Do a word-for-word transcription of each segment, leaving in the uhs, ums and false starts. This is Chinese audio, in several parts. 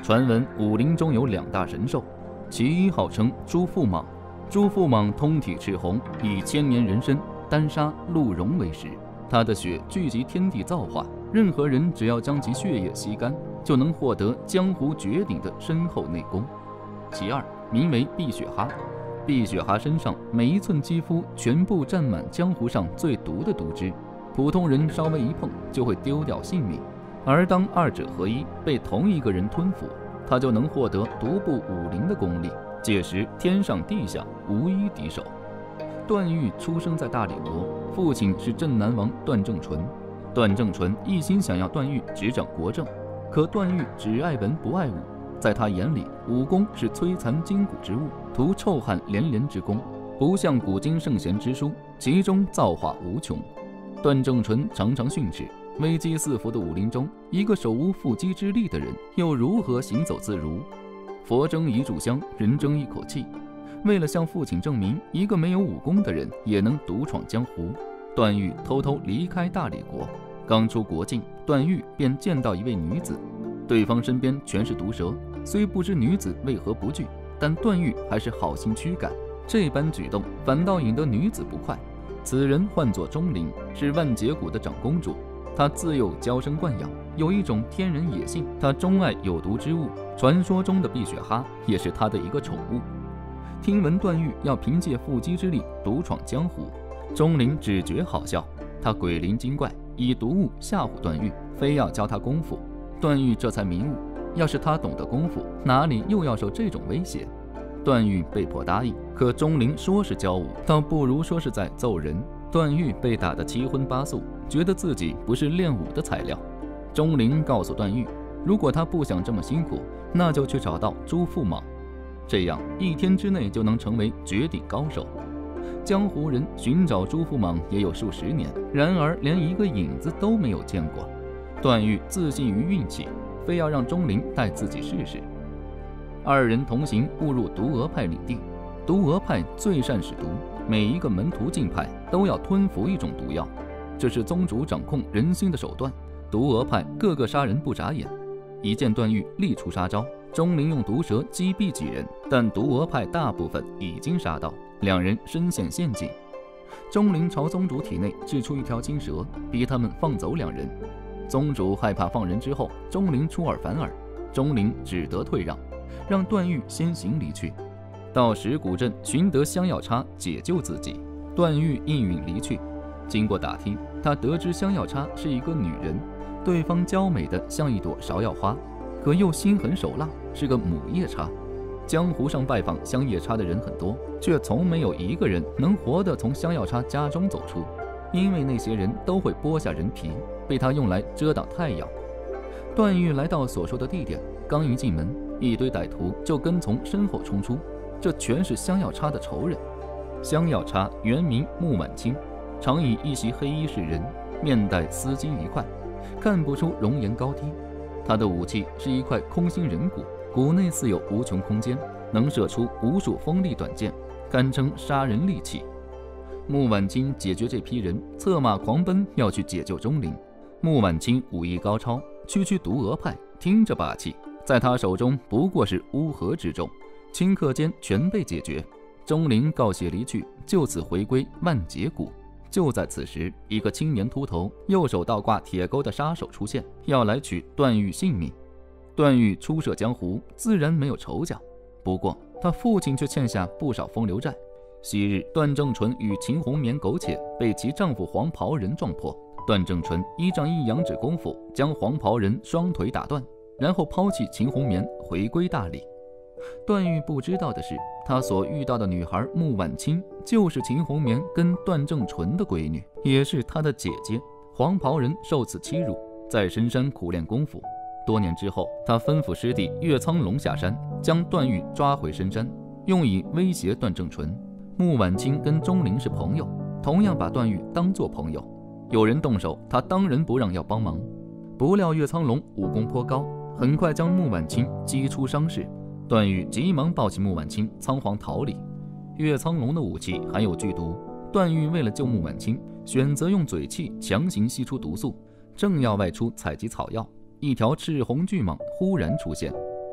传闻武林中有两大神兽，其一号称朱驸马。朱驸马通体赤红，以千年人参、丹砂、鹿茸为食。他的血聚集天地造化，任何人只要将其血液吸干，就能获得江湖绝顶的深厚内功。其二名为碧血哈。碧血哈身上每一寸肌肤全部沾满江湖上最毒的毒汁，普通人稍微一碰就会丢掉性命。而当二者合一，被同一个人吞服，他就能获得独步武林的功力，届时天上地下无一敌手。段誉出生在大理国，父亲是镇南王段正淳。段正淳一心想要段誉执掌国政，可段誉只爱文不爱武，在他眼里，武功是摧残筋骨之物，图臭汗连连之功，不像古今圣贤之书，其中造化无穷。段正淳常常训斥，危机四伏的武林中，一个手无缚鸡之力的人，又如何行走自如？佛争一炷香，人争一口气。为了向父亲证明，一个没有武功的人也能独闯江湖，段誉偷偷离开大理国。刚出国境，段誉便见到一位女子，对方身边全是毒蛇。虽不知女子为何不惧，但段誉还是好心驱赶。这般举动反倒引得女子不快。此人唤作钟灵，是万劫谷的长公主。她自幼娇生惯养，有一种天然野性。她钟爱有毒之物，传说中的碧血哈也是她的一个宠物。听闻段誉要凭借腹肌之力独闯江湖，钟灵只觉好笑。他鬼灵精怪，以毒物吓唬段誉，非要教他功夫。段誉这才迷悟，要是他懂得功夫，哪里又要受这种威胁？段誉被迫答应，可钟灵说是教武，倒不如说是在揍人。段誉被打得七荤八素，觉得自己不是练武的材料。钟灵告诉段誉，如果他不想这么辛苦，那就去找到朱驸马，这样一天之内就能成为绝顶高手。江湖人寻找朱驸马也有数十年，然而连一个影子都没有见过。段誉自信于运气，非要让钟灵带自己试试。二人同行，误入毒鹅派领地。毒鹅派最善使毒，每一个门徒进派都要吞服一种毒药，这是宗主掌控人心的手段。毒鹅派个个杀人不眨眼，一见段誉立出杀招，钟灵用毒蛇击毙几人，但毒鹅派大部分已经杀到，两人身陷陷阱。钟灵朝宗主体内掷出一条金蛇，逼他们放走两人。宗主害怕放人之后，钟灵出尔反尔，钟灵只得退让，让段誉先行离去。到石鼓镇寻得香药叉解救自己，段誉应允离去。经过打听，他得知香药叉是一个女人，对方娇美的像一朵芍药花，可又心狠手辣，是个母夜叉。江湖上拜访香叶叉的人很多，却从没有一个人能活得从香药叉家中走出，因为那些人都会剥下人皮，被他用来遮挡太阳。段誉来到所说的地点，刚一进门，一堆歹徒就跟从身后冲出，这全是香药叉的仇人。香药叉原名穆婉清，常以一袭黑衣示人，面带丝巾一块，看不出容颜高低。他的武器是一块空心人骨，骨内似有无穷空间，能射出无数锋利短剑，堪称杀人利器。穆婉清解决这批人，策马狂奔要去解救钟灵。穆婉清武艺高超，区区毒鹅派，听着霸气，在他手中不过是乌合之众，顷刻间全被解决。钟灵告谢离去，就此回归万劫谷。就在此时，一个青年秃头、右手倒挂铁钩的杀手出现，要来取段誉性命。段誉初涉江湖，自然没有仇家，不过他父亲却欠下不少风流债。昔日段正淳与秦红棉苟且，被其丈夫黄袍人撞破。段正淳依仗一阳指功夫，将黄袍人双腿打断，然后抛弃秦红棉，回归大理。段誉不知道的是，他所遇到的女孩穆婉清，就是秦红棉跟段正淳的闺女，也是他的姐姐。黄袍人受此欺辱，在深山苦练功夫。多年之后，他吩咐师弟岳苍龙下山，将段誉抓回深山，用以威胁段正淳。穆婉清跟钟灵是朋友，同样把段誉当作朋友。有人动手，他当仁不让要帮忙。不料岳苍龙武功颇高，很快将穆婉清击出伤势。段誉急忙抱起穆婉清，仓皇逃离。岳苍龙的武器含有剧毒，段誉为了救穆婉清，选择用嘴气强行吸出毒素。正要外出采集草药，一条赤红巨蟒忽然出现，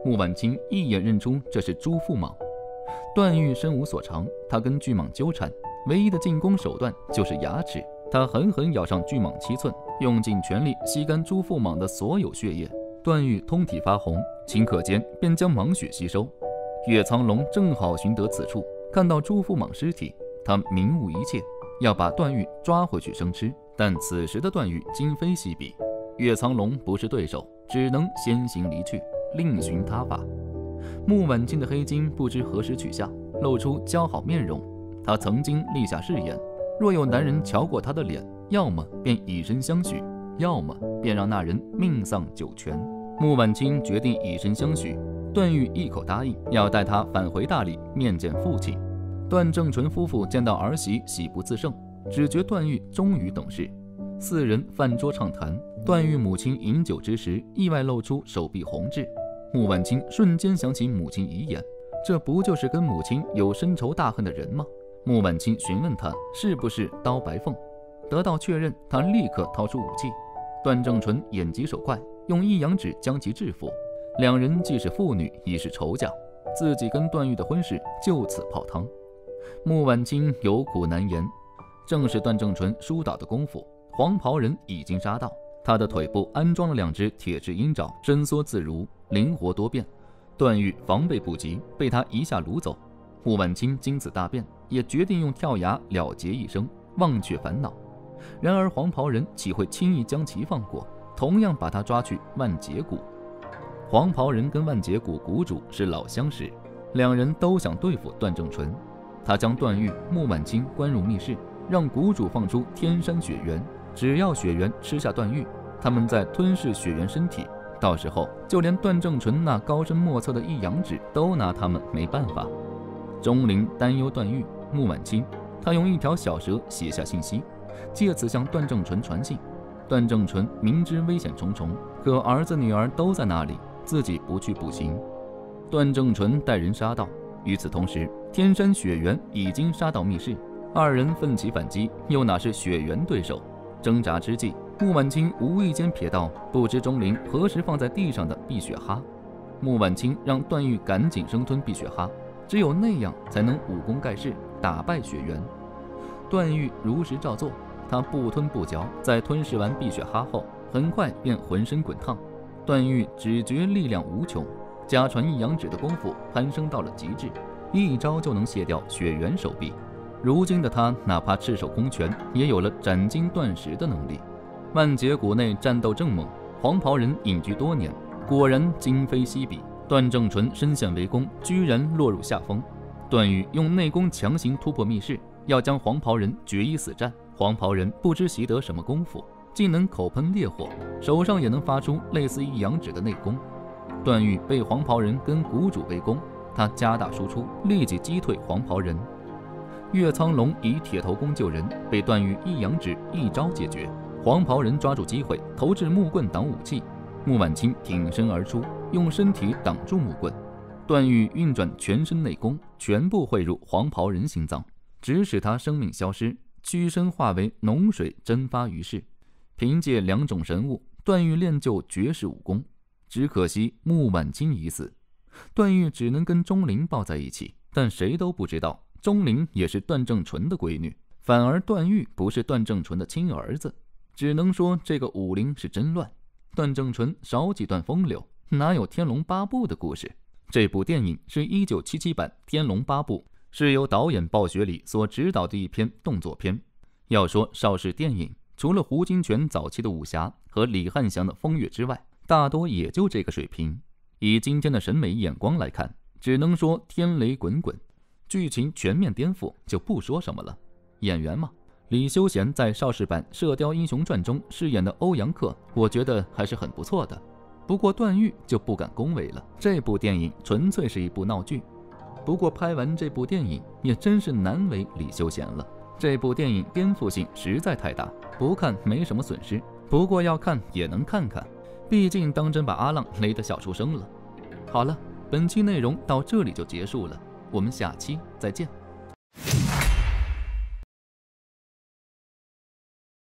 穆婉清一眼认出这是朱驸马。段誉身无所长，他跟巨蟒纠缠，唯一的进攻手段就是牙齿。他狠狠咬上巨蟒七寸，用尽全力吸干朱驸马的所有血液。段誉通体发红，顷刻间便将蟒血吸收。岳苍龙正好寻得此处，看到朱驸马尸体，他明悟一切，要把段誉抓回去生吃。但此时的段誉今非昔比，岳苍龙不是对手，只能先行离去，另寻他法。穆婉清的黑金不知何时取下，露出姣好面容。他曾经立下誓言，若有男人瞧过他的脸，要么便以身相许，要么便让那人命丧九泉。穆婉清决定以身相许，段誉一口答应，要带他返回大理面见父亲。段正淳夫妇见到儿媳喜不自胜，只觉段誉终于懂事。四人饭桌畅谈，段誉母亲饮酒之时，意外露出手臂红痣。穆婉清瞬间想起母亲遗言，这不就是跟母亲有深仇大恨的人吗？穆婉清询问他是不是刀白凤，得到确认，他立刻掏出武器。段正淳眼疾手快，用一阳指将其制服。两人既是父女，已是仇家，自己跟段誉的婚事就此泡汤。穆婉清有苦难言，正是段正淳疏导的功夫，黄袍人已经杀到。他的腿部安装了两只铁质鹰爪，伸缩自如，灵活多变。段誉防备不及，被他一下掳走。穆婉清经此大变，也决定用跳崖了结一生，忘却烦恼。然而黄袍人岂会轻易将其放过，同样把他抓去万劫谷。黄袍人跟万劫谷谷主是老相识，两人都想对付段正淳。他将段誉、穆婉清关入密室，让谷主放出天山雪原，只要雪原吃下段誉，他们再吞噬雪原身体，到时候就连段正淳那高深莫测的一阳指都拿他们没办法。钟灵担忧段誉、穆婉清，他用一条小蛇写下信息，借此向段正淳传信。段正淳明知危险重重，可儿子女儿都在那里，自己不去不行。段正淳带人杀到，与此同时，天山雪原已经杀到密室，二人奋起反击，又哪是雪原对手？挣扎之际，穆婉清无意间瞥到不知钟灵何时放在地上的碧血哈。穆婉清让段誉赶紧生吞碧血哈，只有那样才能武功盖世，打败雪原。段誉如实照做，他不吞不嚼，在吞噬完碧血哈后，很快便浑身滚烫。段誉只觉力量无穷，家传一阳指的功夫攀升到了极致，一招就能卸掉雪原手臂。如今的他哪怕赤手空拳，也有了斩金断石的能力。万劫谷内战斗正猛，黄袍人隐居多年，果然今非昔比。段正淳身陷围攻，居然落入下风。段誉用内功强行突破密室，要将黄袍人决一死战。黄袍人不知习得什么功夫，既能口喷烈火，手上也能发出类似一阳指的内功。段誉被黄袍人跟谷主围攻，他加大输出，立即击退黄袍人。岳苍龙以铁头功救人，被段誉一阳指一招解决。黄袍人抓住机会，投掷木棍挡武器。穆婉清挺身而出，用身体挡住木棍。段誉运转全身内功，全部汇入黄袍人心脏，只使他生命消失，屈身化为脓水蒸发于世。凭借两种神物，段誉练就绝世武功。只可惜穆婉清已死，段誉只能跟钟灵抱在一起，但谁都不知道钟灵也是段正淳的闺女，反而段誉不是段正淳的亲儿子。只能说这个武林是真乱，段正淳少几段风流，哪有天龙八部的故事？这部电影是一九七七版《天龙八部》，是由导演鲍学礼所执导的一篇动作片。要说邵氏电影，除了胡金铨早期的武侠和李翰祥的风月之外，大多也就这个水平。以今天的审美眼光来看，只能说天雷滚滚，剧情全面颠覆就不说什么了。演员嘛，李修贤在邵氏版《射雕英雄传》中饰演的欧阳克，我觉得还是很不错的。不过段誉就不敢恭维了，这部电影纯粹是一部闹剧。不过拍完这部电影也真是难为李修贤了，这部电影颠覆性实在太大，不看没什么损失，不过要看也能看看，毕竟当真把阿浪雷得笑出声了。好了，本期内容到这里就结束了，我们下期再见。